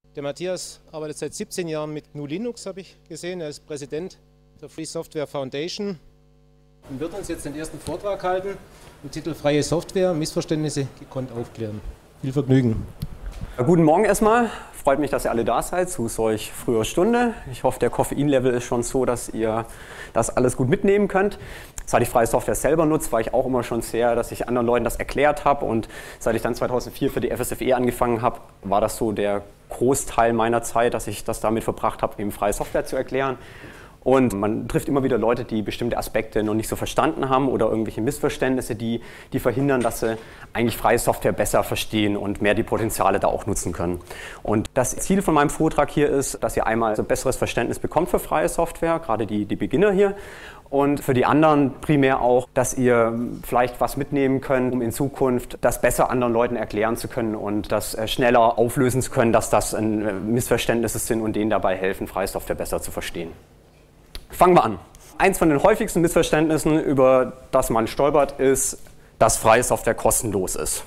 Der Matthias arbeitet seit 17 Jahren mit GNU Linux, habe ich gesehen. Er ist Präsident der Free Software Foundation und wird uns jetzt den ersten Vortrag halten im Titel Freie Software, Missverständnisse gekonnt aufklären. Viel Vergnügen. Guten Morgen erstmal. Freut mich, dass ihr alle da seid zu solch früher Stunde. Ich hoffe, der Koffeinlevel ist schon so, dass ihr das alles gut mitnehmen könnt. Seit ich freie Software selber nutze, war ich auch immer schon sehr, dass ich anderen Leuten das erklärt habe. Und seit ich dann 2004 für die FSFE angefangen habe, war das so der Großteil meiner Zeit, dass ich das damit verbracht habe, eben freie Software zu erklären. Und man trifft immer wieder Leute, die bestimmte Aspekte noch nicht so verstanden haben oder irgendwelche Missverständnisse, die verhindern, dass sie eigentlich freie Software besser verstehen und mehr die Potenziale da auch nutzen können. Und das Ziel von meinem Vortrag hier ist, dass ihr einmal ein besseres Verständnis bekommt für freie Software, gerade die Beginner hier. Und für die anderen primär auch, dass ihr vielleicht was mitnehmen könnt, um in Zukunft das besser anderen Leuten erklären zu können und das schneller auflösen zu können, dass das Missverständnisse sind und denen dabei helfen, freie Software besser zu verstehen. Fangen wir an. Eins von den häufigsten Missverständnissen, über das man stolpert, ist, dass freie Software kostenlos ist.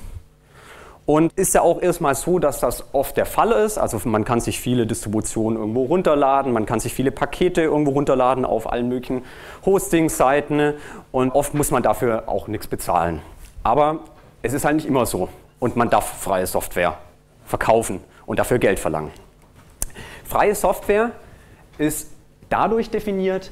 Und ist ja auch erstmal so, dass das oft der Fall ist. Also man kann sich viele Distributionen irgendwo runterladen, man kann sich viele Pakete irgendwo runterladen auf allen möglichen Hosting-Seiten und oft muss man dafür auch nichts bezahlen. Aber es ist halt nicht immer so und man darf freie Software verkaufen und dafür Geld verlangen. Freie Software ist dadurch definiert,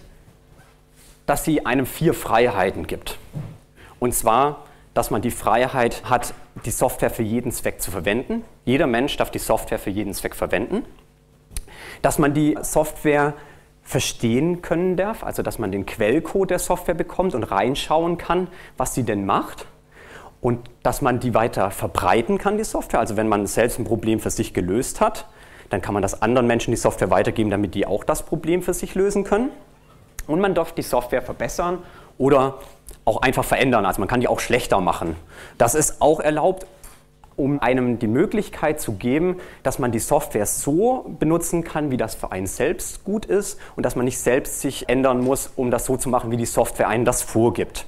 dass sie einem 4 Freiheiten gibt. Und zwar, dass man die Freiheit hat, die Software für jeden Zweck zu verwenden. Jeder Mensch darf die Software für jeden Zweck verwenden. Dass man die Software verstehen können darf, also dass man den Quellcode der Software bekommt und reinschauen kann, was sie denn macht. Und dass man die weiter verbreiten kann, die Software. Also wenn man selbst ein Problem für sich gelöst hat, dann kann man das anderen Menschen die Software weitergeben, damit die auch das Problem für sich lösen können. Und man darf die Software verbessern oder auch einfach verändern. Also man kann die auch schlechter machen. Das ist auch erlaubt, um einem die Möglichkeit zu geben, dass man die Software so benutzen kann, wie das für einen selbst gut ist und dass man nicht selbst sich ändern muss, um das so zu machen, wie die Software einen das vorgibt.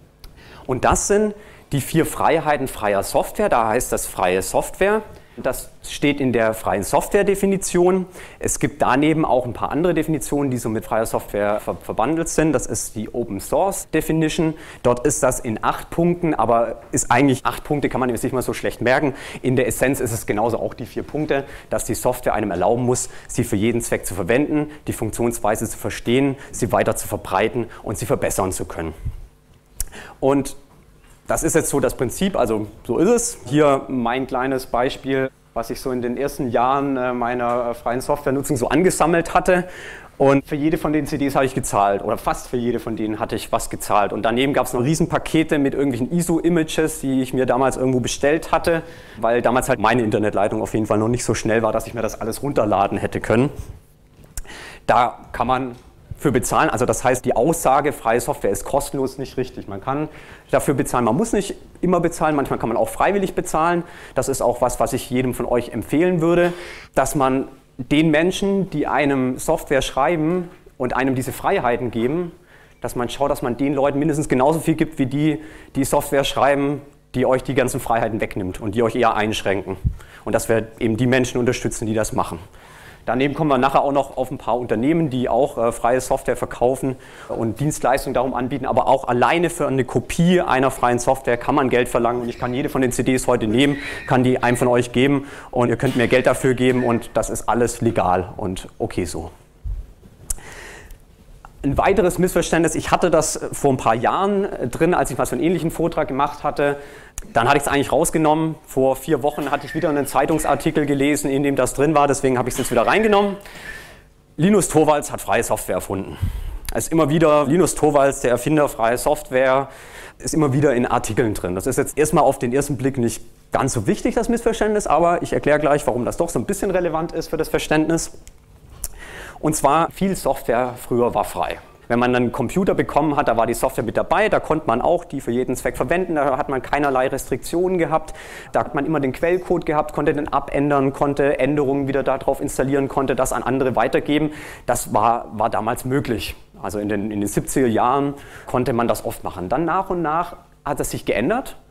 Und das sind die 4 Freiheiten freier Software. Da heißt das freie Software. Das steht in der freien Software-Definition. Es gibt daneben auch ein paar andere Definitionen, die so mit freier Software verbandelt sind. Das ist die Open Source Definition. Dort ist das in 8 Punkten, aber ist eigentlich 8 Punkte, kann man sich mal so schlecht merken. In der Essenz ist es genauso auch die 4 Punkte, dass die Software einem erlauben muss, sie für jeden Zweck zu verwenden, die Funktionsweise zu verstehen, sie weiter zu verbreiten und sie verbessern zu können. Und das ist jetzt so das Prinzip, also so ist es. Hier mein kleines Beispiel, was ich so in den ersten Jahren meiner freien Softwarenutzung so angesammelt hatte. Und für jede von den CDs habe ich gezahlt oder fast für jede von denen hatte ich was gezahlt. Und daneben gab es noch Riesenpakete mit irgendwelchen ISO-Images, die ich mir damals irgendwo bestellt hatte, weil damals halt meine Internetleitung auf jeden Fall noch nicht so schnell war, dass ich mir das alles runterladen hätte können. Da kann man für bezahlen, also das heißt, die Aussage, freie Software ist kostenlos, nicht richtig. Man kann dafür bezahlen, man muss nicht immer bezahlen, manchmal kann man auch freiwillig bezahlen. Das ist auch was ich jedem von euch empfehlen würde, dass man den Menschen, die einem Software schreiben und einem diese Freiheiten geben, dass man schaut, dass man den Leuten mindestens genauso viel gibt, wie die Software schreiben, die euch die ganzen Freiheiten wegnimmt und die euch eher einschränken. Und dass wir eben die Menschen unterstützen, die das machen. Daneben kommen wir nachher auch noch auf ein paar Unternehmen, die auch freie Software verkaufen und Dienstleistungen darum anbieten. Aber auch alleine für eine Kopie einer freien Software kann man Geld verlangen. Und ich kann jede von den CDs heute nehmen, kann die einem von euch geben und ihr könnt mir Geld dafür geben und das ist alles legal und okay so. Ein weiteres Missverständnis, ich hatte das vor ein paar Jahren drin, als ich mal so einen ähnlichen Vortrag gemacht hatte. Dann hatte ich es eigentlich rausgenommen. Vor 4 Wochen hatte ich wieder einen Zeitungsartikel gelesen, in dem das drin war, deswegen habe ich es jetzt wieder reingenommen. Linus Torvalds hat freie Software erfunden. Es ist immer wieder, Linus Torvalds, der Erfinder freie Software, ist immer wieder in Artikeln drin. Das ist jetzt erstmal auf den ersten Blick nicht ganz so wichtig, das Missverständnis, aber ich erkläre gleich, warum das doch so ein bisschen relevant ist für das Verständnis. Und zwar, viel Software früher war frei. Wenn man einen Computer bekommen hat, da war die Software mit dabei, da konnte man auch die für jeden Zweck verwenden, da hat man keinerlei Restriktionen gehabt, da hat man immer den Quellcode gehabt, konnte den abändern, konnte Änderungen wieder darauf installieren, konnte das an andere weitergeben. Das war damals möglich. Also in den 70er Jahren konnte man das oft machen. Dann nach und nach hat es sich geändert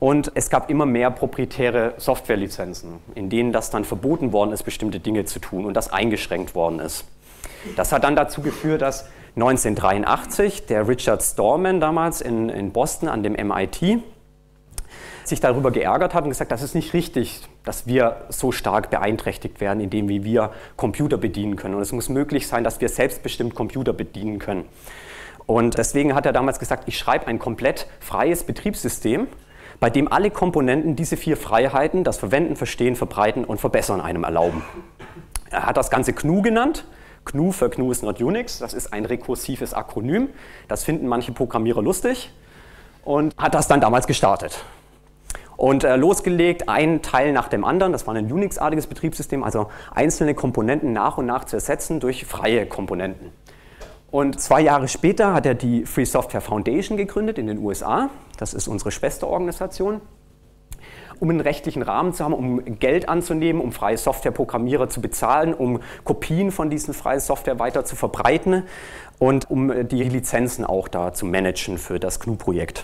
Und es gab immer mehr proprietäre Softwarelizenzen, in denen das dann verboten worden ist, bestimmte Dinge zu tun und das eingeschränkt worden ist. Das hat dann dazu geführt, dass 1983 der Richard Stallman damals in Boston an dem MIT sich darüber geärgert hat und gesagt, das ist nicht richtig, dass wir so stark beeinträchtigt werden, indem wir Computer bedienen können. Und es muss möglich sein, dass wir selbstbestimmt Computer bedienen können. Und deswegen hat er damals gesagt, ich schreibe ein komplett freies Betriebssystem, bei dem alle Komponenten diese 4 Freiheiten, das Verwenden, Verstehen, Verbreiten und Verbessern einem erlauben. Er hat das Ganze GNU genannt. GNU für GNU is not Unix, das ist ein rekursives Akronym. Das finden manche Programmierer lustig und hat das dann damals gestartet. Und losgelegt, einen Teil nach dem anderen, das war ein Unix-artiges Betriebssystem, also einzelne Komponenten nach und nach zu ersetzen durch freie Komponenten. Und 2 Jahre später hat er die Free Software Foundation gegründet in den USA, das ist unsere Schwesterorganisation, um einen rechtlichen Rahmen zu haben, um Geld anzunehmen, um freie Softwareprogrammierer zu bezahlen, um Kopien von diesen freien Software weiter zu verbreiten und um die Lizenzen auch da zu managen für das GNU-Projekt.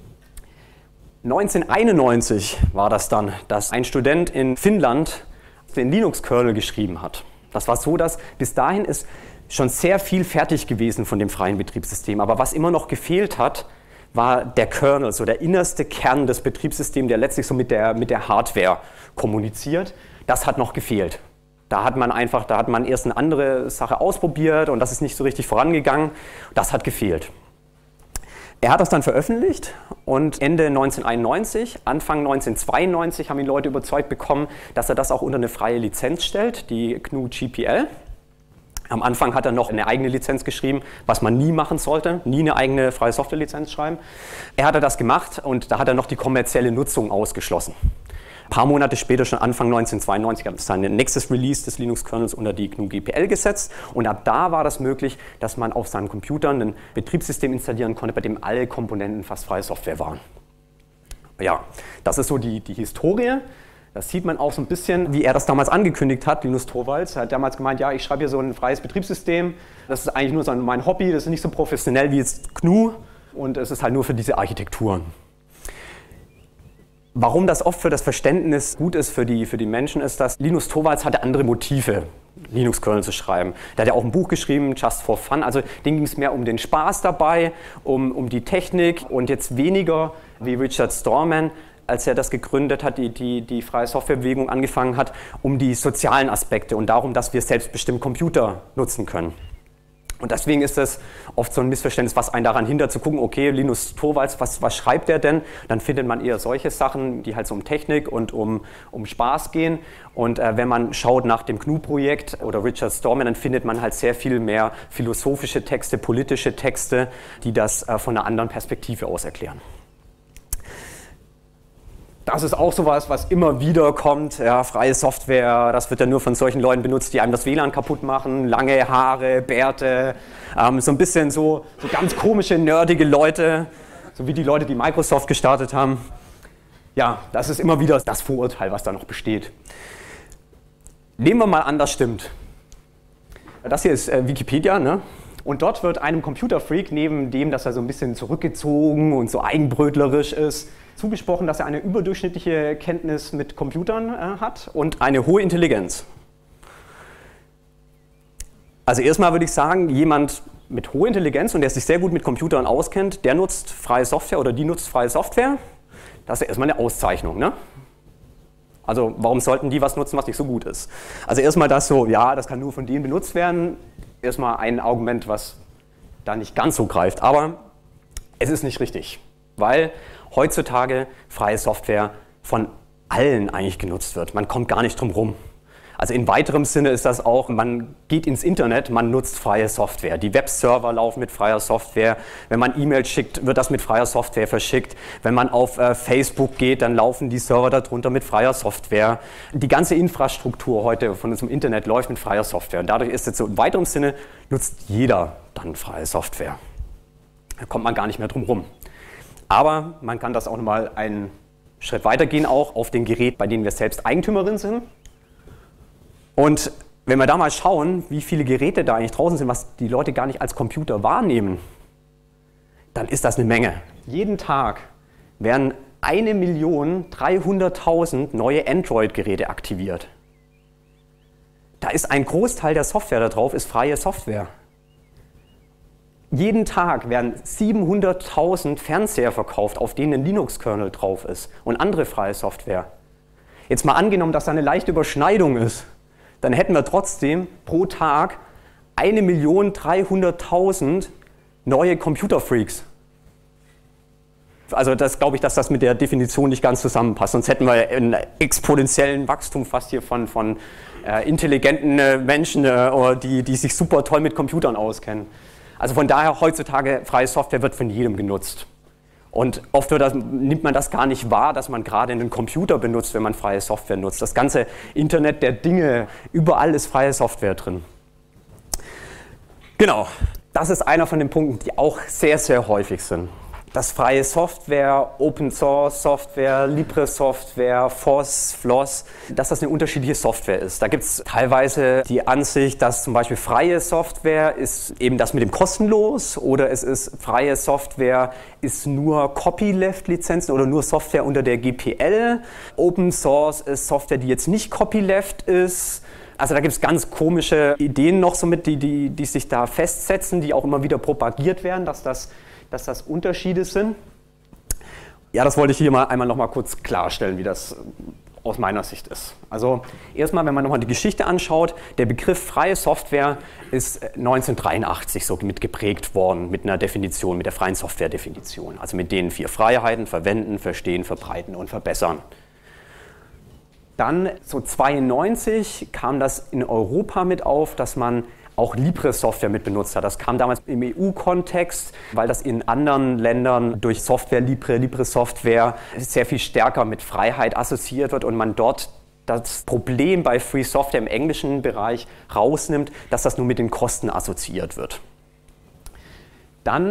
1991 war das dann, dass ein Student in Finnland den Linux-Kernel geschrieben hat. Das war so, dass bis dahin ist schon sehr viel fertig gewesen von dem freien Betriebssystem, aber was immer noch gefehlt hat, war der Kernel, so der innerste Kern des Betriebssystems, der letztlich so mit der Hardware kommuniziert. Das hat noch gefehlt. Da hat man erst eine andere Sache ausprobiert und das ist nicht so richtig vorangegangen. Das hat gefehlt. Er hat das dann veröffentlicht und Ende 1991, Anfang 1992 haben ihn Leute überzeugt bekommen, dass er das auch unter eine freie Lizenz stellt, die GNU GPL. Am Anfang hat er noch eine eigene Lizenz geschrieben, was man nie machen sollte, nie eine eigene freie Softwarelizenz schreiben. Er hatte das gemacht und da hat er noch die kommerzielle Nutzung ausgeschlossen. Ein paar Monate später, schon Anfang 1992, hat es dann ein nächstes Release des Linux-Kernels unter die GNU GPL gesetzt und ab da war das möglich, dass man auf seinem Computer ein Betriebssystem installieren konnte, bei dem alle Komponenten fast freie Software waren. Ja, das ist so die Historie. Das sieht man auch so ein bisschen, wie er das damals angekündigt hat, Linus Torvalds. Er hat damals gemeint, ja, ich schreibe hier so ein freies Betriebssystem. Das ist eigentlich nur so mein Hobby, das ist nicht so professionell wie jetzt GNU und es ist halt nur für diese Architekturen. Warum das oft für das Verständnis gut ist für die Menschen, ist, dass Linus Torvalds hatte andere Motive, Linux-Kernel zu schreiben. Der hat ja auch ein Buch geschrieben, Just for Fun, also dem ging es mehr um den Spaß dabei, um die Technik und jetzt weniger wie Richard Stallman, als er das gegründet hat, die freie Softwarebewegung angefangen hat, um die sozialen Aspekte und darum, dass wir selbstbestimmt Computer nutzen können. Und deswegen ist das oft so ein Missverständnis, was einen daran hindert, zu gucken, okay, Linus Torvalds, was schreibt der denn? Dann findet man eher solche Sachen, die halt so um Technik und um Spaß gehen. Und wenn man schaut nach dem GNU-Projekt oder Richard Stallman, dann findet man halt sehr viel mehr philosophische Texte, politische Texte, die das von einer anderen Perspektive aus erklären. Das ist auch sowas, was immer wieder kommt, ja, freie Software, das wird ja nur von solchen Leuten benutzt, die einem das WLAN kaputt machen, lange Haare, Bärte, so ein bisschen so ganz komische, nerdige Leute, so wie die Leute, die Microsoft gestartet haben. Ja, das ist immer wieder das Vorurteil, was da noch besteht. Nehmen wir mal an, das stimmt. Das hier ist Wikipedia, ne? Und dort wird einem Computerfreak, neben dem, dass er so ein bisschen zurückgezogen und so eigenbrötlerisch ist, zugesprochen, dass er eine überdurchschnittliche Kenntnis mit Computern hat und eine hohe Intelligenz. Also erstmal würde ich sagen, jemand mit hoher Intelligenz und der sich sehr gut mit Computern auskennt, der nutzt freie Software oder die nutzt freie Software. Das ist erstmal eine Auszeichnung, ne? Also warum sollten die was nutzen, was nicht so gut ist? Also erstmal das so, ja, das kann nur von denen benutzt werden. Erstmal ein Argument, was da nicht ganz so greift. Aber es ist nicht richtig, weil heutzutage freie Software von allen eigentlich genutzt wird. Man kommt gar nicht drum rum. Also in weiterem Sinne ist das auch, man geht ins Internet, man nutzt freie Software. Die Webserver laufen mit freier Software. Wenn man E-Mails schickt, wird das mit freier Software verschickt. Wenn man auf Facebook geht, dann laufen die Server darunter mit freier Software. Die ganze Infrastruktur heute von unserem Internet läuft mit freier Software. Und dadurch ist jetzt so in weiterem Sinne, nutzt jeder dann freie Software. Da kommt man gar nicht mehr drum rum. Aber man kann das auch nochmal einen Schritt weitergehen, auch auf den Geräten, bei denen wir selbst Eigentümerin sind. Und wenn wir da mal schauen, wie viele Geräte da eigentlich draußen sind, was die Leute gar nicht als Computer wahrnehmen, dann ist das eine Menge. Jeden Tag werden 1.300.000 neue Android-Geräte aktiviert. Da ist ein Großteil der Software da drauf, ist freie Software. Jeden Tag werden 700.000 Fernseher verkauft, auf denen ein Linux-Kernel drauf ist und andere freie Software. Jetzt mal angenommen, dass da eine leichte Überschneidung ist, dann hätten wir trotzdem pro Tag 1.300.000 neue Computerfreaks. Also das glaube ich, dass das mit der Definition nicht ganz zusammenpasst. Sonst hätten wir einen exponentiellen Wachstum fast hier von intelligenten Menschen, die sich super toll mit Computern auskennen. Also von daher, heutzutage, freie Software wird von jedem genutzt. Und oft nimmt man das gar nicht wahr, dass man gerade einen Computer benutzt, wenn man freie Software nutzt. Das ganze Internet der Dinge, überall ist freie Software drin. Genau, das ist einer von den Punkten, die auch sehr, sehr häufig sind. Dass freie Software, Open Source Software, LibreSoftware, FOSS, FLOSS, dass das eine unterschiedliche Software ist. Da gibt es teilweise die Ansicht, dass zum Beispiel freie Software ist eben das mit dem kostenlos oder es ist freie Software ist nur Copyleft-Lizenzen oder nur Software unter der GPL. Open Source ist Software, die jetzt nicht Copyleft ist. Also da gibt es ganz komische Ideen noch so mit, die sich da festsetzen, die auch immer wieder propagiert werden, dass das Unterschiede sind. Ja, das wollte ich hier einmal noch mal kurz klarstellen, wie das aus meiner Sicht ist. Also erstmal, wenn man nochmal die Geschichte anschaut, der Begriff freie Software ist 1983 so mitgeprägt worden mit einer Definition, mit der freien Software-Definition. Also mit den 4 Freiheiten: verwenden, verstehen, verbreiten und verbessern. Dann so 1992 kam das in Europa mit auf, dass man auch LibreSoftware mit benutzt hat. Das kam damals im EU-Kontext, weil das in anderen Ländern durch Software LibreSoftware sehr viel stärker mit Freiheit assoziiert wird und man dort das Problem bei Free Software im englischen Bereich rausnimmt, dass das nur mit den Kosten assoziiert wird. Dann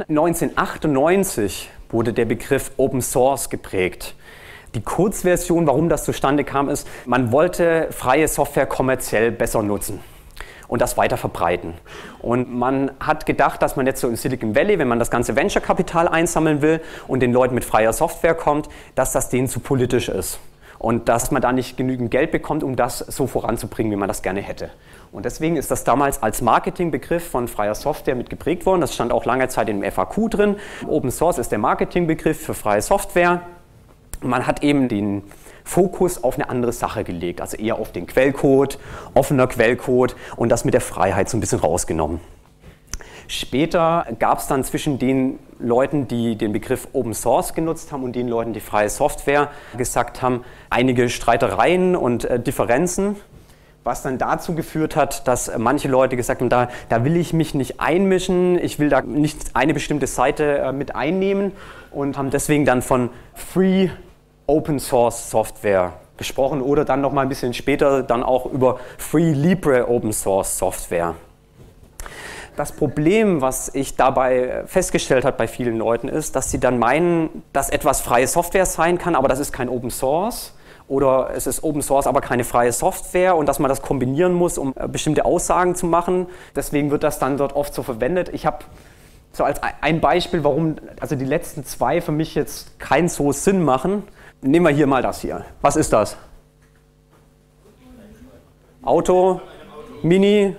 1998 wurde der Begriff Open Source geprägt. Die Kurzversion, warum das zustande kam, ist, man wollte freie Software kommerziell besser nutzen und das weiter verbreiten. Und man hat gedacht, dass man jetzt so in Silicon Valley, wenn man das ganze Venture-Kapital einsammeln will und den Leuten mit freier Software kommt, dass das denen zu politisch ist und dass man da nicht genügend Geld bekommt, um das so voranzubringen, wie man das gerne hätte. Und deswegen ist das damals als Marketingbegriff von freier Software mit geprägt worden. Das stand auch lange Zeit im FAQ drin. Open Source ist der Marketingbegriff für freie Software. Man hat eben den Fokus auf eine andere Sache gelegt, also eher auf den Quellcode, offener Quellcode und das mit der Freiheit so ein bisschen rausgenommen. Später gab es dann zwischen den Leuten, die den Begriff Open Source genutzt haben und den Leuten, die freie Software gesagt haben, einige Streitereien und Differenzen, was dann dazu geführt hat, dass manche Leute gesagt haben, da will ich mich nicht einmischen, ich will da nicht eine bestimmte Seite mit einnehmen und haben deswegen dann von Free Open Source Software gesprochen oder dann noch mal ein bisschen später dann auch über Free Libre Open Source Software. Das Problem, was ich dabei festgestellt habe bei vielen Leuten, ist, dass sie dann meinen, dass etwas freie Software sein kann, aber das ist kein Open Source. Oder es ist Open Source, aber keine freie Software und dass man das kombinieren muss, um bestimmte Aussagen zu machen. Deswegen wird das dann dort oft so verwendet. Ich habe so als ein Beispiel, warum also die letzten 2 für mich jetzt keinen so Sinn machen. Nehmen wir hier mal das hier. Was ist das? Auto, Mini.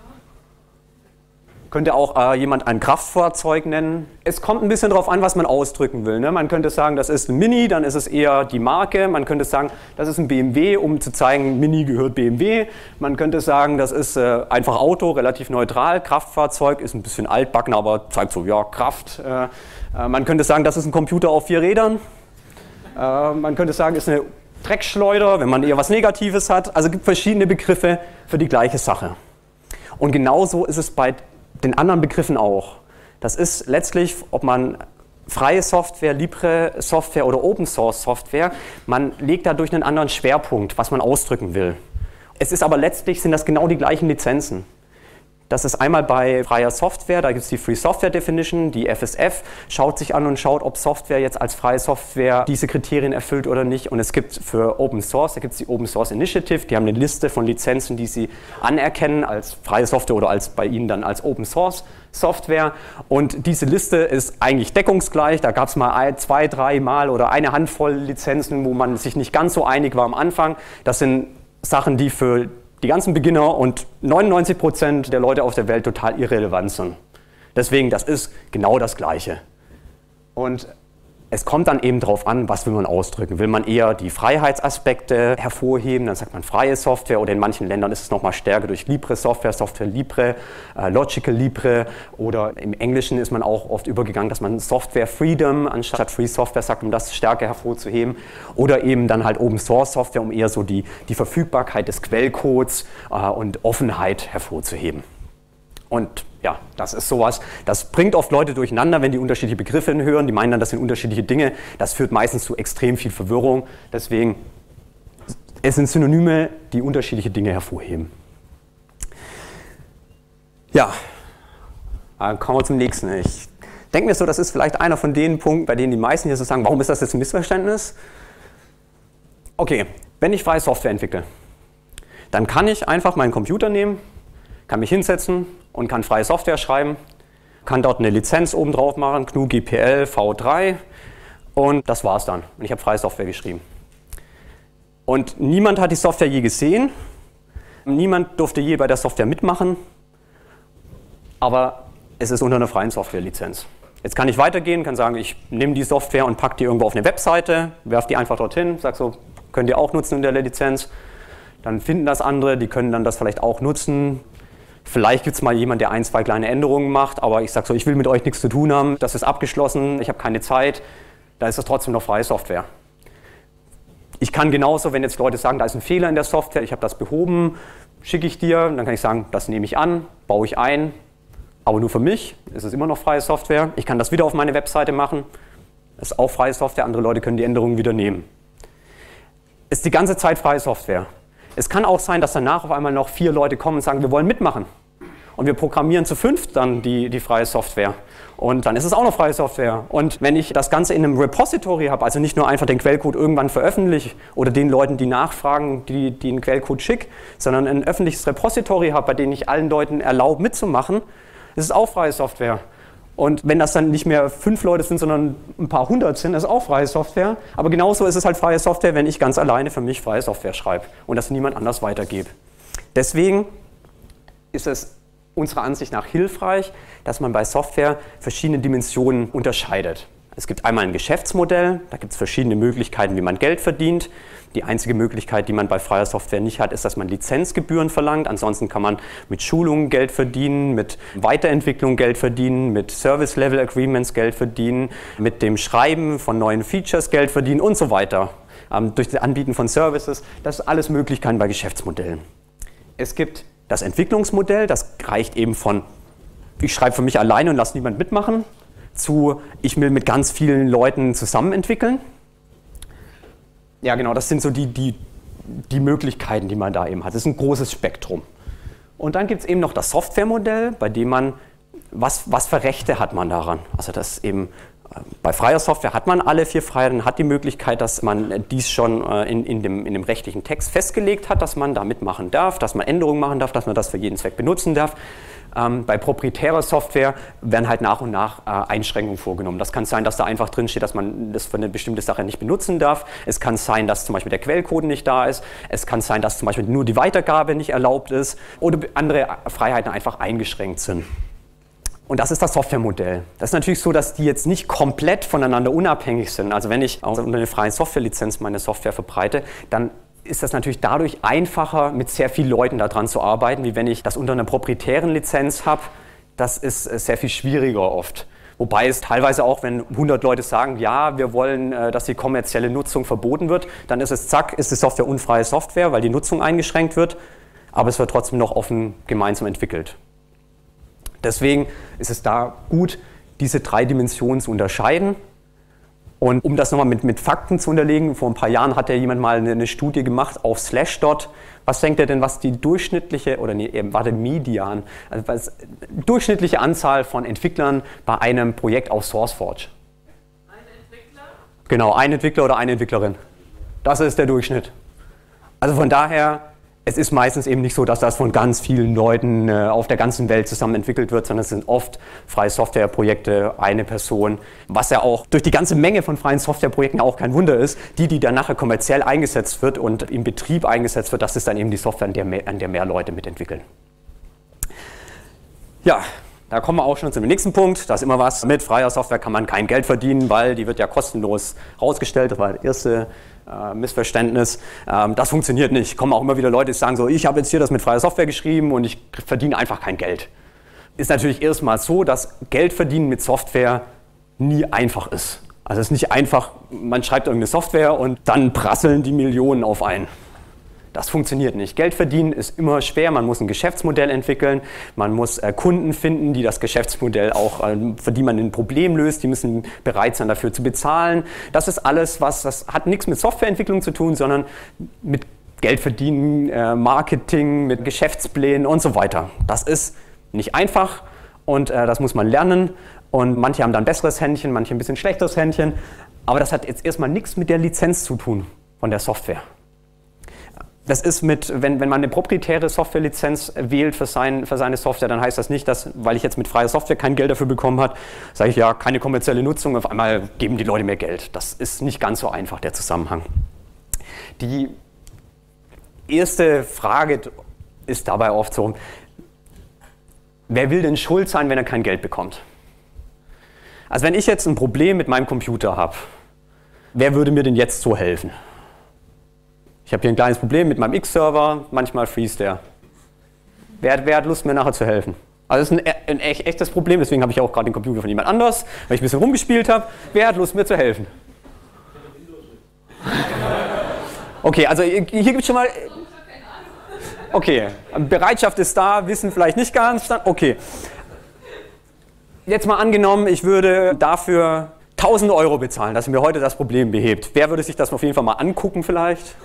Könnte auch jemand ein Kraftfahrzeug nennen. Es kommt ein bisschen darauf an, was man ausdrücken will. Ne? Man könnte sagen, das ist ein Mini, dann ist es eher die Marke. Man könnte sagen, das ist ein BMW, um zu zeigen, Mini gehört BMW. Man könnte sagen, das ist einfach Auto, relativ neutral. Kraftfahrzeug ist ein bisschen altbacken, aber zeigt so, ja, Kraft. Man könnte sagen, das ist ein Computer auf 4 Rädern. Man könnte sagen, ist eine Dreckschleuder, wenn man eher was Negatives hat. Also es gibt verschiedene Begriffe für die gleiche Sache. Und genauso ist es bei den anderen Begriffen auch. Das ist letztlich, ob man freie Software, LibreSoftware oder Open Source Software, man legt dadurch einen anderen Schwerpunkt, was man ausdrücken will. Es ist aber letztlich, sind das genau die gleichen Lizenzen. Das ist einmal bei freier Software, da gibt es die Free Software Definition, die FSF, schaut sich an und schaut, ob Software jetzt als freie Software diese Kriterien erfüllt oder nicht. Und es gibt für Open Source, da gibt es die Open Source Initiative, die haben eine Liste von Lizenzen, die sie anerkennen als freie Software oder als bei ihnen dann als Open Source Software. Und diese Liste ist eigentlich deckungsgleich, da gab es mal 2, 3 Mal oder eine Handvoll Lizenzen, wo man sich nicht ganz so einig war am Anfang. Das sind Sachen, die für die ganzen Beginner und 99% der Leute auf der Welt total irrelevant sind. Deswegen, das ist genau das Gleiche. Und es kommt dann eben darauf an, was will man ausdrücken. Will man eher die Freiheitsaspekte hervorheben, dann sagt man freie Software, oder in manchen Ländern ist es nochmal stärker durch Libre Software, Software Libre, Logical Libre, oder im Englischen ist man auch oft übergegangen, dass man Software Freedom anstatt Free Software sagt, um das stärker hervorzuheben, oder eben dann halt Open Source Software, um eher so die Verfügbarkeit des Quellcodes und Offenheit hervorzuheben. Und ja, das ist sowas, das bringt oft Leute durcheinander, wenn die unterschiedliche Begriffe hören, die meinen dann, das sind unterschiedliche Dinge, das führt meistens zu extrem viel Verwirrung, deswegen, es sind Synonyme, die unterschiedliche Dinge hervorheben. Ja, dann kommen wir zum nächsten. Ich denke mir so, das ist vielleicht einer von den Punkten, bei denen die meisten hier so sagen, warum ist das jetzt ein Missverständnis? Okay, wenn ich freie Software entwickle, dann kann ich einfach meinen Computer nehmen, kann mich hinsetzen und kann freie Software schreiben, kann dort eine Lizenz oben drauf machen, GNU GPL v3, und das war's dann. Und ich habe freie Software geschrieben. Und niemand hat die Software je gesehen, niemand durfte je bei der Software mitmachen, aber es ist unter einer freien Software-Lizenz. Jetzt kann ich weitergehen, kann sagen, ich nehme die Software und packe die irgendwo auf eine Webseite, werfe die einfach dorthin, sage so, könnt ihr auch nutzen unter der Lizenz. Dann finden das andere, die können dann das vielleicht auch nutzen. Vielleicht gibt es mal jemanden, der 1, 2 kleine Änderungen macht, aber ich sage so, ich will mit euch nichts zu tun haben, das ist abgeschlossen, ich habe keine Zeit, da ist das trotzdem noch freie Software. Ich kann genauso, wenn jetzt Leute sagen, da ist ein Fehler in der Software, ich habe das behoben, schicke ich dir, dann kann ich sagen, das nehme ich an, baue ich ein, aber nur für mich, ist es immer noch freie Software. Ich kann das wieder auf meine Webseite machen, das ist auch freie Software, andere Leute können die Änderungen wieder nehmen. Ist die ganze Zeit freie Software. Es kann auch sein, dass danach auf einmal noch 4 Leute kommen und sagen, wir wollen mitmachen. Und wir programmieren zu 5 dann die freie Software. Und dann ist es auch noch freie Software. Und wenn ich das Ganze in einem Repository habe, also nicht nur einfach den Quellcode irgendwann veröffentliche oder den Leuten, die nachfragen, die den Quellcode schicke, sondern ein öffentliches Repository habe, bei dem ich allen Leuten erlaube mitzumachen, ist es auch freie Software. Und wenn das dann nicht mehr 5 Leute sind, sondern ein paar 100 sind, ist es auch freie Software. Aber genauso ist es halt freie Software, wenn ich ganz alleine für mich freie Software schreibe und das niemand anders weitergebe. Deswegen ist es unserer Ansicht nach hilfreich, dass man bei Software verschiedene Dimensionen unterscheidet. Es gibt einmal ein Geschäftsmodell, da gibt es verschiedene Möglichkeiten, wie man Geld verdient. Die einzige Möglichkeit, die man bei freier Software nicht hat, ist, dass man Lizenzgebühren verlangt. Ansonsten kann man mit Schulungen Geld verdienen, mit Weiterentwicklung Geld verdienen, mit Service-Level-Agreements Geld verdienen, mit dem Schreiben von neuen Features Geld verdienen und so weiter. Durch das Anbieten von Services, das ist alles Möglichkeiten bei Geschäftsmodellen. Es gibt das Entwicklungsmodell, das reicht eben von, ich schreibe für mich alleine und lasse niemand mitmachen, zu, ich will mit ganz vielen Leuten zusammen entwickeln. Ja genau, das sind so die Möglichkeiten, die man da eben hat. Das ist ein großes Spektrum. Und dann gibt es eben noch das Softwaremodell, bei dem man, was für Rechte hat man daran? Also das eben, bei freier Software hat man alle 4 Freiheiten, hat die Möglichkeit, dass man dies schon in dem rechtlichen Text festgelegt hat, dass man da mitmachen darf, dass man Änderungen machen darf, dass man das für jeden Zweck benutzen darf. Bei proprietärer Software werden halt nach und nach Einschränkungen vorgenommen. Das kann sein, dass da einfach drin steht, dass man das für eine bestimmte Sache nicht benutzen darf. Es kann sein, dass zum Beispiel der Quellcode nicht da ist. Es kann sein, dass zum Beispiel nur die Weitergabe nicht erlaubt ist oder andere Freiheiten einfach eingeschränkt sind. Und das ist das Softwaremodell. Das ist natürlich so, dass die jetzt nicht komplett voneinander unabhängig sind. Also wenn ich unter einer freien Softwarelizenz meine Software verbreite, dann ist das natürlich dadurch einfacher, mit sehr vielen Leuten daran zu arbeiten, wie wenn ich das unter einer proprietären Lizenz habe. Das ist sehr viel schwieriger oft. Wobei es teilweise auch, wenn 100 Leute sagen, ja, wir wollen, dass die kommerzielle Nutzung verboten wird, dann ist es zack, ist die Software unfreie Software, weil die Nutzung eingeschränkt wird, aber es wird trotzdem noch offen gemeinsam entwickelt. Deswegen ist es da gut, diese 3 Dimensionen zu unterscheiden. Und um das nochmal mit Fakten zu unterlegen, vor ein paar Jahren hat ja jemand mal eine Studie gemacht auf Slashdot. Was denkt ihr denn, was die durchschnittliche, oder nee, war der Median, also was, durchschnittliche Anzahl von Entwicklern bei einem Projekt auf SourceForge? Ein Entwickler? Genau, ein Entwickler oder eine Entwicklerin. Das ist der Durchschnitt. Also von daher, es ist meistens eben nicht so, dass das von ganz vielen Leuten auf der ganzen Welt zusammen entwickelt wird, sondern es sind oft freie Softwareprojekte, eine Person, was ja auch durch die ganze Menge von freien Softwareprojekten auch kein Wunder ist, die dann nachher kommerziell eingesetzt wird und im Betrieb eingesetzt wird, das ist dann eben die Software, an der mehr Leute mitentwickeln. Ja, da kommen wir auch schon zum nächsten Punkt. Da ist immer was, mit freier Software kann man kein Geld verdienen, weil die wird ja kostenlos rausgestellt. Das war das erste Missverständnis. Das funktioniert nicht. Kommen auch immer wieder Leute, die sagen so, ich habe jetzt hier das mit freier Software geschrieben und ich verdiene einfach kein Geld. Ist natürlich erstmal so, dass Geld verdienen mit Software nie einfach ist. Also es ist nicht einfach, man schreibt irgendeine Software und dann prasseln die Millionen auf einen. Das funktioniert nicht. Geld verdienen ist immer schwer. Man muss ein Geschäftsmodell entwickeln. Man muss Kunden finden, die das Geschäftsmodell auch, für die man ein Problem löst. Die müssen bereit sein, dafür zu bezahlen. Das ist alles, das hat nichts mit Softwareentwicklung zu tun, sondern mit Geld verdienen, Marketing, mit Geschäftsplänen und so weiter. Das ist nicht einfach und das muss man lernen. Und manche haben dann ein besseres Händchen, manche ein bisschen schlechteres Händchen. Aber das hat jetzt erstmal nichts mit der Lizenz zu tun von der Software. Das ist wenn man eine proprietäre Softwarelizenz wählt für seine Software, dann heißt das nicht, dass, weil ich jetzt mit freier Software kein Geld dafür bekommen habe, sage ich ja, keine kommerzielle Nutzung, auf einmal geben die Leute mehr Geld. Das ist nicht ganz so einfach, der Zusammenhang. Die erste Frage ist dabei oft so, wer will denn schuld sein, wenn er kein Geld bekommt? Also wenn ich jetzt ein Problem mit meinem Computer habe, wer würde mir denn jetzt so helfen? Ich habe hier ein kleines Problem mit meinem X-Server, manchmal freeze der. Wer hat Lust, mir nachher zu helfen? Also das ist ein echtes Problem, deswegen habe ich auch gerade den Computer von jemand anders, weil ich ein bisschen rumgespielt habe. Wer hat Lust, mir zu helfen? Okay, also hier gibt es schon mal... Okay, Bereitschaft ist da, Wissen vielleicht nicht ganz. Okay. Jetzt mal angenommen, ich würde dafür 1.000 € bezahlen, dass ihr mir heute das Problem behebt. Wer würde sich das auf jeden Fall mal angucken vielleicht?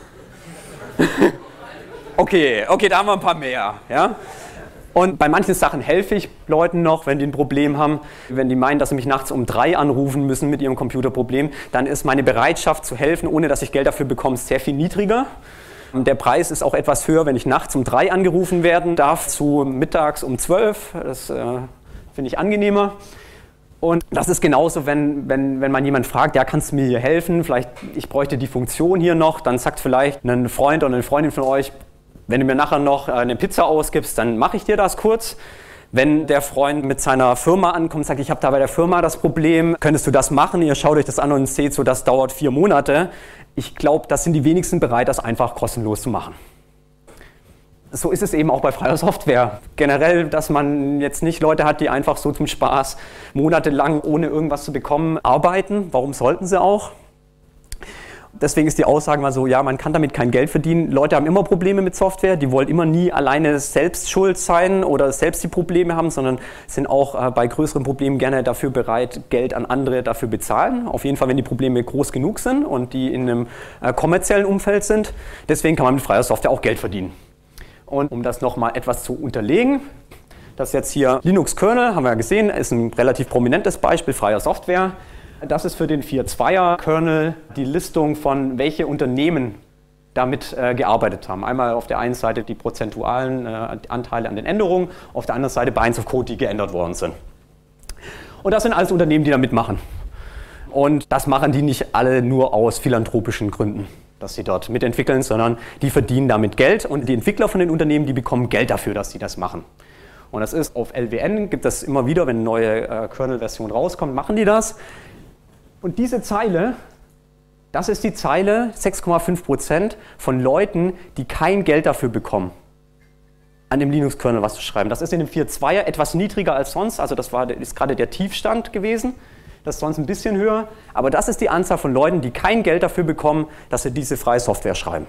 Okay, da haben wir ein paar mehr. Ja? Und bei manchen Sachen helfe ich Leuten noch, wenn die ein Problem haben. Wenn die meinen, dass sie mich nachts um 3 anrufen müssen mit ihrem Computerproblem, dann ist meine Bereitschaft zu helfen, ohne dass ich Geld dafür bekomme, sehr viel niedriger. Der Preis ist auch etwas höher, wenn ich nachts um 3 angerufen werden darf, zu mittags um 12. Das finde ich angenehmer. Und das ist genauso, wenn man jemanden fragt, ja, kannst du mir hier helfen? Vielleicht, ich bräuchte die Funktion hier noch. Dann sagt vielleicht ein Freund oder eine Freundin von euch, wenn du mir nachher noch eine Pizza ausgibst, dann mache ich dir das kurz. Wenn der Freund mit seiner Firma ankommt und sagt, ich habe da bei der Firma das Problem, könntest du das machen? Ihr schaut euch das an und seht so, das dauert 4 Monate. Ich glaube, das sind die wenigsten bereit, das einfach kostenlos zu machen. So ist es eben auch bei freier Software. Generell, dass man jetzt nicht Leute hat, die einfach so zum Spaß monatelang ohne irgendwas zu bekommen arbeiten. Warum sollten sie auch? Deswegen ist die Aussage mal so, ja, man kann damit kein Geld verdienen. Leute haben immer Probleme mit Software, die wollen immer nie alleine selbst schuld sein oder selbst die Probleme haben, sondern sind auch bei größeren Problemen gerne dafür bereit, Geld an andere dafür bezahlen. Auf jeden Fall, wenn die Probleme groß genug sind und die in einem kommerziellen Umfeld sind. Deswegen kann man mit freier Software auch Geld verdienen. Und um das nochmal etwas zu unterlegen, das ist jetzt hier Linux-Kernel, haben wir ja gesehen, ist ein relativ prominentes Beispiel freier Software. Das ist für den 4.2er-Kernel die Listung von welche Unternehmen damit gearbeitet haben. Einmal auf der einen Seite die prozentualen Anteile an den Änderungen, auf der anderen Seite Lines of Code, die geändert worden sind. Und das sind alles Unternehmen, die da mitmachen. Und das machen die nicht alle nur aus philanthropischen Gründen, dass sie dort mitentwickeln, sondern die verdienen damit Geld und die Entwickler von den Unternehmen, die bekommen Geld dafür, dass sie das machen. Und das ist auf LWN, gibt es immer wieder, wenn eine neue Kernel-Version rauskommt, machen die das. Und diese Zeile, das ist die Zeile 6,5% von Leuten, die kein Geld dafür bekommen, an dem Linux-Kernel was zu schreiben. Das ist in dem 4.2er etwas niedriger als sonst, also das ist gerade der Tiefstand gewesen. Das ist sonst ein bisschen höher, aber das ist die Anzahl von Leuten, die kein Geld dafür bekommen, dass sie diese freie Software schreiben.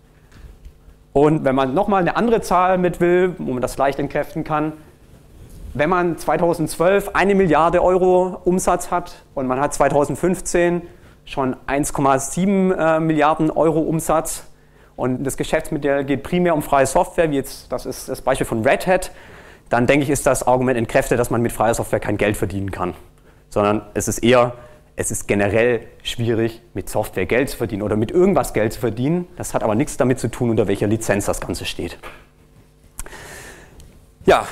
Und wenn man nochmal eine andere Zahl mit will, wo man das leicht entkräften kann, wenn man 2012 1 Milliarde Euro Umsatz hat und man hat 2015 schon 1,7 Milliarden Euro Umsatz und das Geschäftsmodell geht primär um freie Software, wie jetzt, das ist das Beispiel von Red Hat, dann denke ich, ist das Argument entkräftet, dass man mit freier Software kein Geld verdienen kann, sondern es ist generell schwierig, mit Software Geld zu verdienen oder mit irgendwas Geld zu verdienen. Das hat aber nichts damit zu tun, unter welcher Lizenz das Ganze steht. Ja,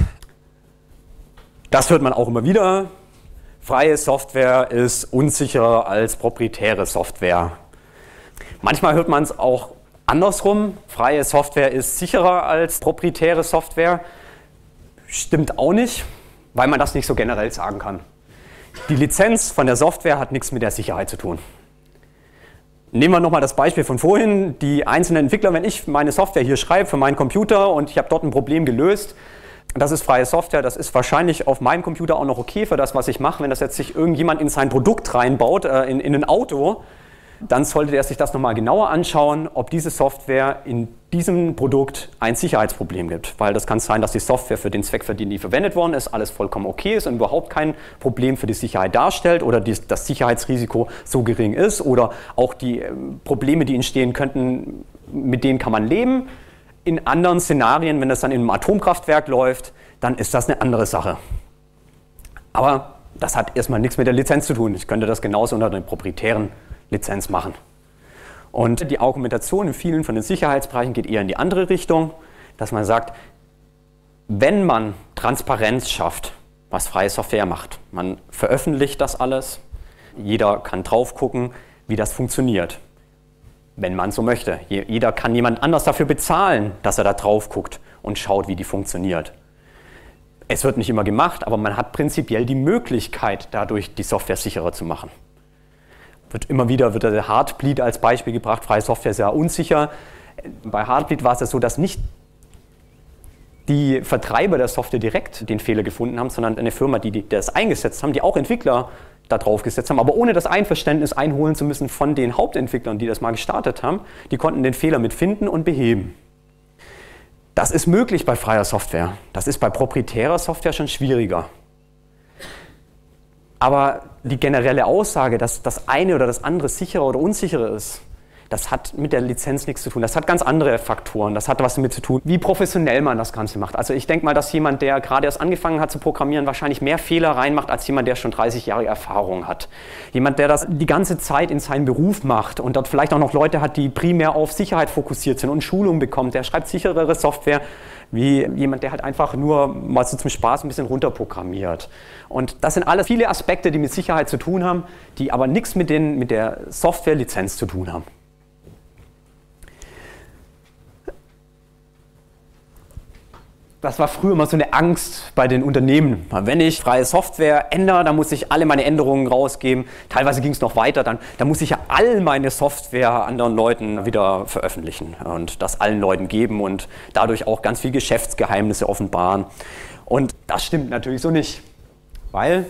das hört man auch immer wieder. Freie Software ist unsicherer als proprietäre Software. Manchmal hört man es auch andersrum. Freie Software ist sicherer als proprietäre Software. Stimmt auch nicht, weil man das nicht so generell sagen kann. Die Lizenz von der Software hat nichts mit der Sicherheit zu tun. Nehmen wir nochmal das Beispiel von vorhin. Die einzelnen Entwickler, wenn ich meine Software hier schreibe für meinen Computer und ich habe dort ein Problem gelöst, das ist freie Software, das ist wahrscheinlich auf meinem Computer auch noch okay für das, was ich mache. Wenn das jetzt sich irgendjemand in sein Produkt reinbaut, in ein Auto, dann sollte er sich das nochmal genauer anschauen, ob diese Software in diesem Produkt ein Sicherheitsproblem gibt. Weil das kann sein, dass die Software für den Zweck, für den die verwendet worden ist, alles vollkommen okay ist und überhaupt kein Problem für die Sicherheit darstellt oder das Sicherheitsrisiko so gering ist oder auch die Probleme, die entstehen könnten, mit denen kann man leben. In anderen Szenarien, wenn das dann in einem Atomkraftwerk läuft, dann ist das eine andere Sache. Aber das hat erstmal nichts mit der Lizenz zu tun. Ich könnte das genauso unter einer proprietären Lizenz machen. Und die Argumentation in vielen von den Sicherheitsbereichen geht eher in die andere Richtung, dass man sagt, wenn man Transparenz schafft, was freie Software macht, man veröffentlicht das alles, jeder kann drauf gucken, wie das funktioniert. Wenn man so möchte. Jeder kann jemand anders dafür bezahlen, dass er da drauf guckt und schaut, wie die funktioniert. Es wird nicht immer gemacht, aber man hat prinzipiell die Möglichkeit, dadurch die Software sicherer zu machen. Immer wieder wird der Heartbleed als Beispiel gebracht, freie Software ist ja unsicher. Bei Heartbleed war es ja so, dass nicht die Vertreiber der Software direkt den Fehler gefunden haben, sondern eine Firma, die das eingesetzt haben, die auch Entwickler da drauf gesetzt haben, aber ohne das Einverständnis einholen zu müssen von den Hauptentwicklern, die das mal gestartet haben, die konnten den Fehler mit finden und beheben. Das ist möglich bei freier Software. Das ist bei proprietärer Software schon schwieriger. Aber die generelle Aussage, dass das eine oder das andere sicherer oder unsicherer ist, das hat mit der Lizenz nichts zu tun. Das hat ganz andere Faktoren. Das hat was damit zu tun, wie professionell man das Ganze macht. Also ich denke mal, dass jemand, der gerade erst angefangen hat zu programmieren, wahrscheinlich mehr Fehler reinmacht, als jemand, der schon 30 Jahre Erfahrung hat. Jemand, der das die ganze Zeit in seinem Beruf macht und dort vielleicht auch noch Leute hat, die primär auf Sicherheit fokussiert sind und Schulung bekommt, der schreibt sicherere Software, wie jemand, der halt einfach nur mal so zum Spaß ein bisschen runterprogrammiert. Und das sind alles viele Aspekte, die mit Sicherheit zu tun haben, die aber nichts mit der Software-Lizenz zu tun haben. Das war früher immer so eine Angst bei den Unternehmen. Wenn ich freie Software ändere, dann muss ich alle meine Änderungen rausgeben. Teilweise ging es noch weiter, dann muss ich ja all meine Software anderen Leuten wieder veröffentlichen und das allen Leuten geben und dadurch auch ganz viele Geschäftsgeheimnisse offenbaren. Und das stimmt natürlich so nicht, weil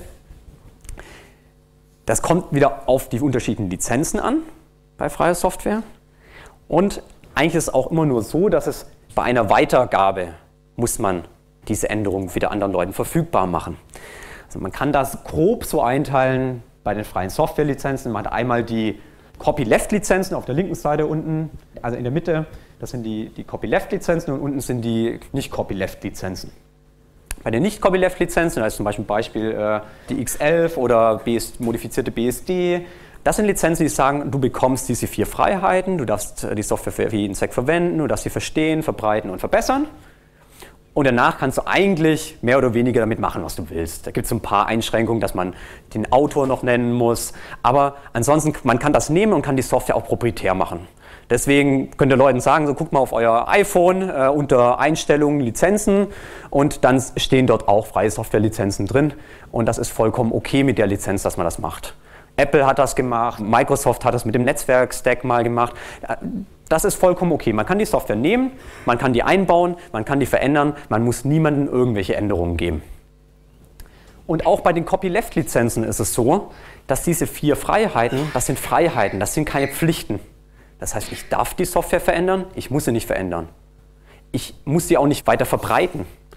das kommt wieder auf die unterschiedlichen Lizenzen an bei freier Software. Und eigentlich ist es auch immer nur so, dass es bei einer Weitergabe muss man diese Änderungen wieder anderen Leuten verfügbar machen. Also man kann das grob so einteilen bei den freien Software-Lizenzen. Man hat einmal die Copyleft-Lizenzen auf der linken Seite unten, also in der Mitte, das sind die Copyleft-Lizenzen und unten sind die Nicht-Copyleft-Lizenzen. Bei den Nicht-Copyleft-Lizenzen, da ist zum Beispiel die X11 oder modifizierte BSD, das sind Lizenzen, die sagen, du bekommst diese 4 Freiheiten, du darfst die Software für jeden Zweck verwenden, du darfst sie verstehen, verbreiten und verbessern. Und danach kannst du eigentlich mehr oder weniger damit machen, was du willst. Da gibt es so ein paar Einschränkungen, dass man den Autor noch nennen muss. Aber ansonsten, man kann das nehmen und kann die Software auch proprietär machen. Deswegen könnt ihr Leuten sagen, so guckt mal auf euer iPhone unter Einstellungen, Lizenzen und dann stehen dort auch freie Software-Lizenzen drin. Und das ist vollkommen okay mit der Lizenz, dass man das macht. Apple hat das gemacht, Microsoft hat das mit dem Netzwerk-Stack mal gemacht. Das ist vollkommen okay. Man kann die Software nehmen, man kann die einbauen, man kann die verändern, man muss niemandem irgendwelche Änderungen geben. Und auch bei den Copyleft-Lizenzen ist es so, dass diese 4 Freiheiten, das sind Freiheiten, das sind keine Pflichten. Das heißt, ich darf die Software verändern, ich muss sie nicht verändern. Ich muss sie auch nicht weiter verbreiten.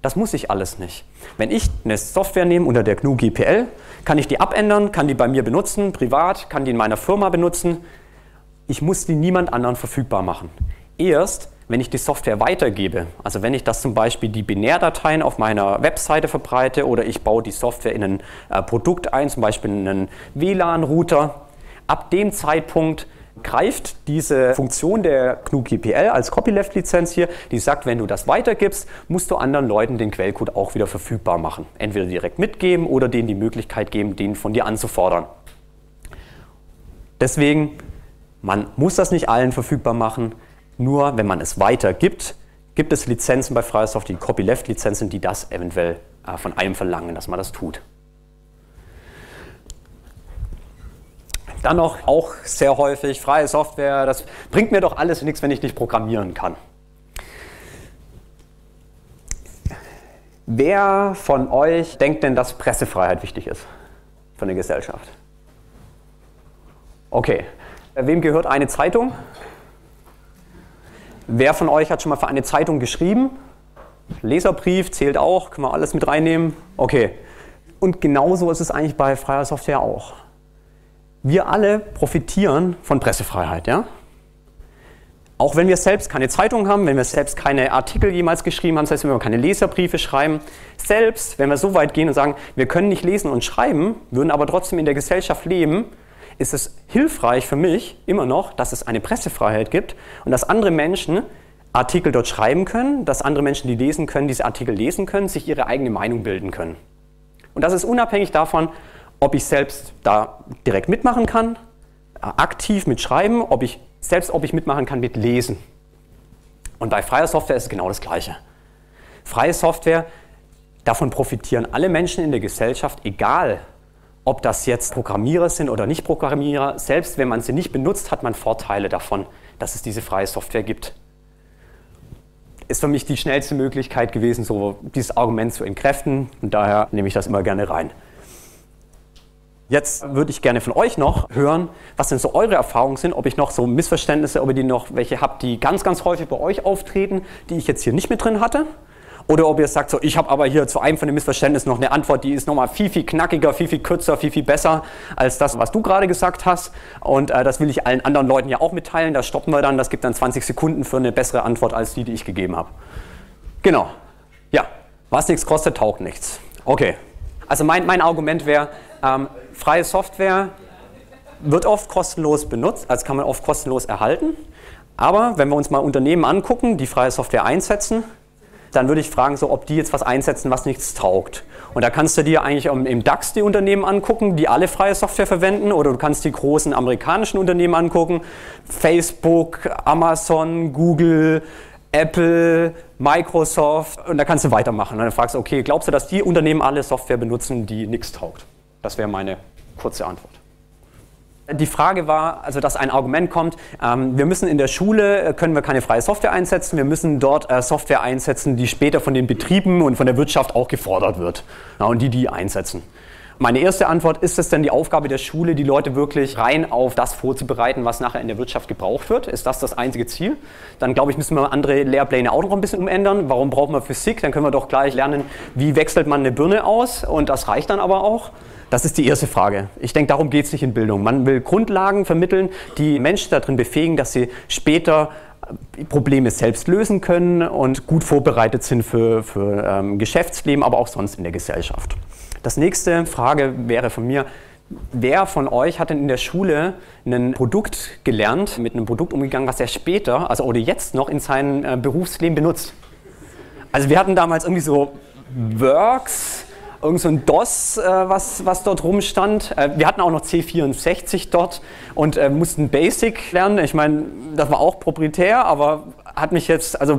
Das muss ich alles nicht. Wenn ich eine Software nehme unter der GNU GPL, kann ich die abändern, kann die bei mir benutzen, privat, kann die in meiner Firma benutzen. Ich muss die niemand anderen verfügbar machen. Erst, wenn ich die Software weitergebe, also wenn ich das zum Beispiel die Binärdateien auf meiner Webseite verbreite oder ich baue die Software in ein Produkt ein, zum Beispiel in einen WLAN-Router, ab dem Zeitpunkt greift diese Funktion der GNU GPL als Copyleft-Lizenz hier, die sagt, wenn du das weitergibst, musst du anderen Leuten den Quellcode auch wieder verfügbar machen. Entweder direkt mitgeben oder denen die Möglichkeit geben, den von dir anzufordern. Deswegen, man muss das nicht allen verfügbar machen, nur wenn man es weitergibt, gibt es Lizenzen bei freier Software, die Copyleft-Lizenzen, die das eventuell von einem verlangen, dass man das tut. Dann noch auch sehr häufig, freie Software, das bringt mir doch alles nichts, wenn ich nicht programmieren kann. Wer von euch denkt denn, dass Pressefreiheit wichtig ist für eine Gesellschaft? Okay, wem gehört eine Zeitung? Wer von euch hat schon mal für eine Zeitung geschrieben? Leserbrief zählt auch, können wir alles mit reinnehmen? Okay, und genauso ist es eigentlich bei freier Software auch. Wir alle profitieren von Pressefreiheit, ja? Auch wenn wir selbst keine Zeitung haben, wenn wir selbst keine Artikel jemals geschrieben haben, das heißt, wenn wir keine Leserbriefe schreiben, selbst wenn wir so weit gehen und sagen, wir können nicht lesen und schreiben, würden aber trotzdem in der Gesellschaft leben, ist es hilfreich für mich immer noch, dass es eine Pressefreiheit gibt und dass andere Menschen Artikel dort schreiben können, dass andere Menschen, die lesen können, diese Artikel lesen können, sich ihre eigene Meinung bilden können. Und das ist unabhängig davon, ob ich selbst da direkt mitmachen kann, aktiv mitschreiben, ob ich mitmachen kann mit Lesen. Und bei freier Software ist es genau das Gleiche. Freie Software, davon profitieren alle Menschen in der Gesellschaft, egal ob das jetzt Programmierer sind oder nicht Programmierer. Selbst wenn man sie nicht benutzt, hat man Vorteile davon, dass es diese freie Software gibt. Ist für mich die schnellste Möglichkeit gewesen, so dieses Argument zu entkräften. Und daher nehme ich das immer gerne rein. Jetzt würde ich gerne von euch noch hören, was denn so eure Erfahrungen sind, ob ich noch so Missverständnisse, ob ihr noch welche habt, die ganz, ganz häufig bei euch auftreten, die ich jetzt hier nicht mit drin hatte. Oder ob ihr sagt, so, ich habe aber hier zu einem von den Missverständnissen noch eine Antwort, die ist nochmal viel, viel knackiger, viel, viel kürzer, viel, viel besser als das, was du gerade gesagt hast. Und das will ich allen anderen Leuten ja auch mitteilen. Das stoppen wir dann. Das gibt dann 20 Sekunden für eine bessere Antwort als die, die ich gegeben habe. Genau. Ja, was nichts kostet, taugt nichts. Okay. Also mein Argument wäre, freie Software wird oft kostenlos benutzt, also kann man oft kostenlos erhalten. Aber wenn wir uns mal Unternehmen angucken, die freie Software einsetzen, dann würde ich fragen, so, ob die jetzt was einsetzen, was nichts taugt. Und da kannst du dir eigentlich im DAX die Unternehmen angucken, die alle freie Software verwenden, oder du kannst die großen amerikanischen Unternehmen angucken, Facebook, Amazon, Google, Apple, Microsoft, und da kannst du weitermachen. Und dann fragst du, okay, glaubst du, dass die Unternehmen alle Software benutzen, die nichts taugt? Das wäre meine kurze Antwort. Die Frage war, also dass ein Argument kommt, wir müssen in der Schule, können wir keine freie Software einsetzen, wir müssen dort Software einsetzen, die später von den Betrieben und von der Wirtschaft auch gefordert wird, ja, und die einsetzen. Meine erste Antwort, ist es denn die Aufgabe der Schule, die Leute wirklich rein auf das vorzubereiten, was nachher in der Wirtschaft gebraucht wird? Ist das das einzige Ziel? Dann glaube ich, müssen wir andere Lehrpläne auch noch ein bisschen umändern. Warum brauchen wir Physik? Dann können wir doch gleich lernen, wie wechselt man eine Birne aus, und das reicht dann aber auch. Das ist die erste Frage. Ich denke, darum geht es nicht in Bildung. Man will Grundlagen vermitteln, die Menschen darin befähigen, dass sie später Probleme selbst lösen können und gut vorbereitet sind für Geschäftsleben, aber auch sonst in der Gesellschaft. Das nächste Frage wäre von mir, wer von euch hat denn in der Schule ein Produkt gelernt, mit einem Produkt umgegangen, was er später, also oder jetzt noch in seinem Berufsleben benutzt? Also wir hatten damals irgendwie so Works, irgend so ein DOS, was dort rumstand. Wir hatten auch noch C64 dort und mussten Basic lernen. Ich meine, das war auch proprietär, aber hat mich jetzt, also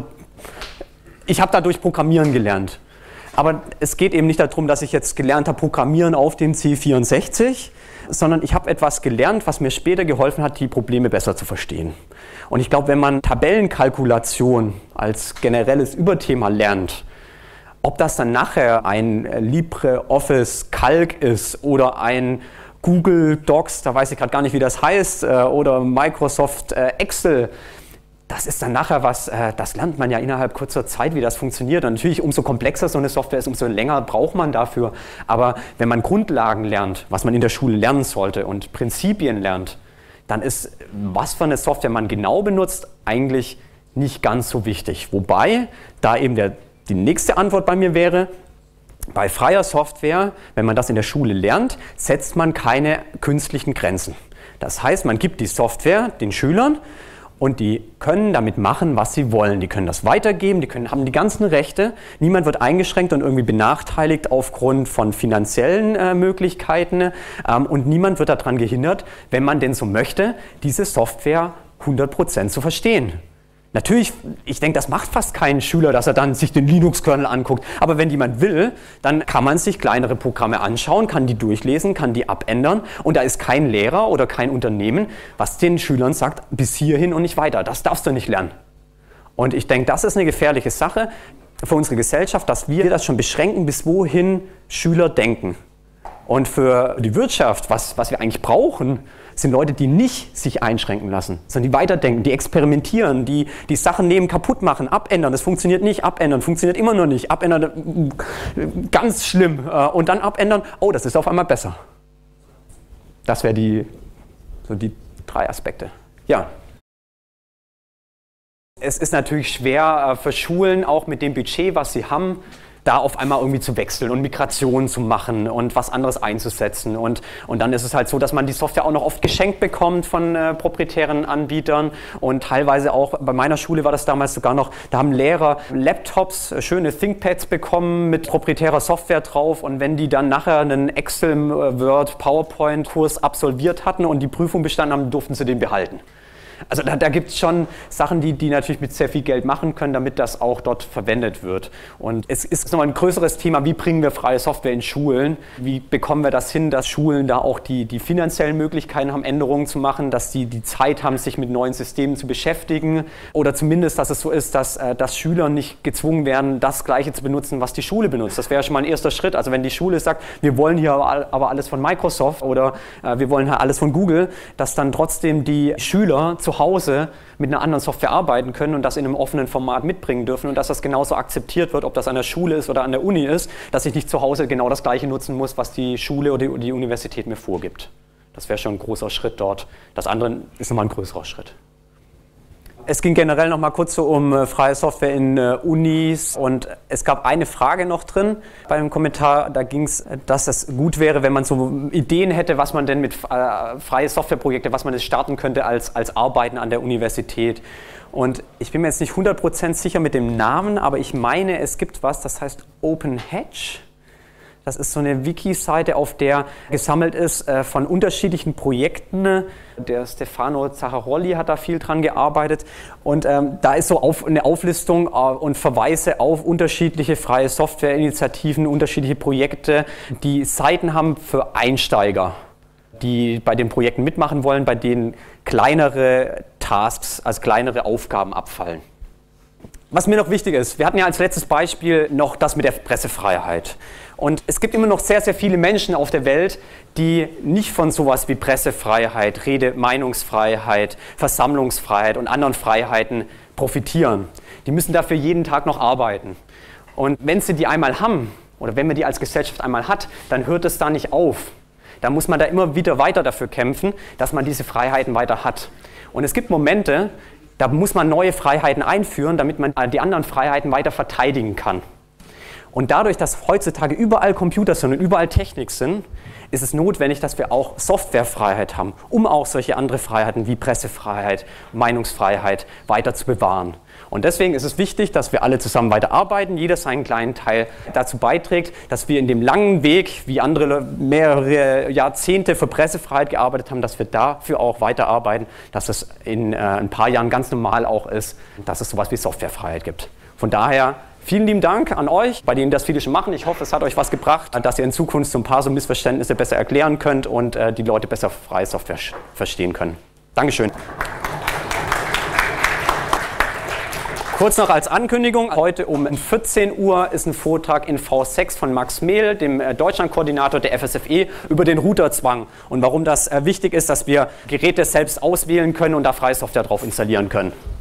ich habe dadurch Programmieren gelernt. Aber es geht eben nicht darum, dass ich jetzt gelernt habe, Programmieren auf dem C64, sondern ich habe etwas gelernt, was mir später geholfen hat, die Probleme besser zu verstehen. Und ich glaube, wenn man Tabellenkalkulation als generelles Überthema lernt, ob das dann nachher ein LibreOffice Calc ist oder ein Google Docs, da weiß ich gerade gar nicht, wie das heißt, oder Microsoft Excel, das ist dann nachher was, das lernt man ja innerhalb kurzer Zeit, wie das funktioniert. Und natürlich, umso komplexer so eine Software ist, umso länger braucht man dafür. Aber wenn man Grundlagen lernt, was man in der Schule lernen sollte und Prinzipien lernt, dann ist, was für eine Software man genau benutzt, eigentlich nicht ganz so wichtig. Wobei, da eben die nächste Antwort bei mir wäre, bei freier Software, wenn man das in der Schule lernt, setzt man keine künstlichen Grenzen. Das heißt, man gibt die Software den Schülern und die können damit machen, was sie wollen. Die können das weitergeben, haben die ganzen Rechte. Niemand wird eingeschränkt und irgendwie benachteiligt aufgrund von finanziellen Möglichkeiten. Und niemand wird daran gehindert, wenn man denn so möchte, diese Software 100% zu verstehen. Natürlich, ich denke, das macht fast kein Schüler, dass er dann sich den Linux-Kernel anguckt. Aber wenn jemand will, dann kann man sich kleinere Programme anschauen, kann die durchlesen, kann die abändern. Und da ist kein Lehrer oder kein Unternehmen, was den Schülern sagt, bis hierhin und nicht weiter. Das darfst du nicht lernen. Und ich denke, das ist eine gefährliche Sache für unsere Gesellschaft, dass wir das schon beschränken, bis wohin Schüler denken. Und für die Wirtschaft, was wir eigentlich brauchen, sind Leute, die nicht sich einschränken lassen, sondern die weiterdenken, die experimentieren, die Sachen nehmen, kaputt machen, abändern. Das funktioniert nicht, abändern, funktioniert immer noch nicht, abändern, ganz schlimm. Und dann abändern, oh, das ist auf einmal besser. Das wäre die 3 Aspekte. Ja. Es ist natürlich schwer für Schulen, auch mit dem Budget, was sie haben, da auf einmal irgendwie zu wechseln und Migration zu machen und was anderes einzusetzen. Und dann ist es halt so, dass man die Software auch noch oft geschenkt bekommt von proprietären Anbietern. Und teilweise auch, bei meiner Schule war das damals sogar noch, da haben Lehrer Laptops, schöne ThinkPads bekommen mit proprietärer Software drauf. Und wenn die dann nachher einen Excel, Word, PowerPoint-Kurs absolviert hatten und die Prüfung bestanden haben, durften sie den behalten. Also da gibt es schon Sachen, die natürlich mit sehr viel Geld machen können, damit das auch dort verwendet wird. Und es ist nochmal ein größeres Thema, wie bringen wir freie Software in Schulen? Wie bekommen wir das hin, dass Schulen da auch die finanziellen Möglichkeiten haben, Änderungen zu machen, dass die Zeit haben, sich mit neuen Systemen zu beschäftigen? Oder zumindest, dass es so ist, dass Schüler nicht gezwungen werden, das Gleiche zu benutzen, was die Schule benutzt. Das wäre schon mal ein erster Schritt. Also wenn die Schule sagt, wir wollen hier aber alles von Microsoft oder wir wollen hier alles von Google, dass dann trotzdem die Schüler zu Hause mit einer anderen Software arbeiten können und das in einem offenen Format mitbringen dürfen und dass das genauso akzeptiert wird, ob das an der Schule ist oder an der Uni ist, dass ich nicht zu Hause genau das Gleiche nutzen muss, was die Schule oder die Universität mir vorgibt. Das wäre schon ein großer Schritt dort. Das andere ist nochmal ein größerer Schritt. Es ging generell noch mal kurz so um freie Software in Unis und es gab eine Frage noch drin bei einem Kommentar, da ging es, dass es gut wäre, wenn man so Ideen hätte, was man denn mit freie Softwareprojekte, was man jetzt starten könnte als Arbeiten an der Universität. Und ich bin mir jetzt nicht 100% sicher mit dem Namen, aber ich meine, es gibt was, das heißt OpenHedge. Das ist so eine Wiki-Seite, auf der gesammelt ist von unterschiedlichen Projekten. Der Stefano Zacharolli hat da viel dran gearbeitet. Und da ist so eine Auflistung und Verweise auf unterschiedliche freie Softwareinitiativen, unterschiedliche Projekte, die Seiten haben für Einsteiger, die bei den Projekten mitmachen wollen, bei denen kleinere Tasks, also kleinere Aufgaben abfallen. Was mir noch wichtig ist, wir hatten ja als letztes Beispiel noch das mit der Pressefreiheit. Und es gibt immer noch sehr, sehr viele Menschen auf der Welt, die nicht von sowas wie Pressefreiheit, Meinungsfreiheit, Versammlungsfreiheit und anderen Freiheiten profitieren. Die müssen dafür jeden Tag noch arbeiten. Und wenn sie die einmal haben, oder wenn man die als Gesellschaft einmal hat, dann hört es da nicht auf. Da muss man da immer wieder weiter dafür kämpfen, dass man diese Freiheiten weiter hat. Und es gibt Momente, da muss man neue Freiheiten einführen, damit man die anderen Freiheiten weiter verteidigen kann. Und dadurch, dass heutzutage überall Computer sind und überall Technik sind, ist es notwendig, dass wir auch Softwarefreiheit haben, um auch solche andere Freiheiten wie Pressefreiheit, Meinungsfreiheit weiter zu bewahren. Und deswegen ist es wichtig, dass wir alle zusammen weiterarbeiten, jeder seinen kleinen Teil dazu beiträgt, dass wir in dem langen Weg, wie andere mehrere Jahrzehnte für Pressefreiheit gearbeitet haben, dass wir dafür auch weiterarbeiten, dass es in ein paar Jahren ganz normal auch ist, dass es sowas wie Softwarefreiheit gibt. Von daher vielen lieben Dank an euch, bei denen das viele schon machen. Ich hoffe, es hat euch was gebracht, dass ihr in Zukunft so ein paar so Missverständnisse besser erklären könnt und die Leute besser freie Software verstehen können. Dankeschön. Kurz noch als Ankündigung, heute um 14 Uhr ist ein Vortrag in V6 von Max Mehl, dem Deutschlandkoordinator der FSFE, über den Routerzwang und warum das wichtig ist, dass wir Geräte selbst auswählen können und da freie Software drauf installieren können.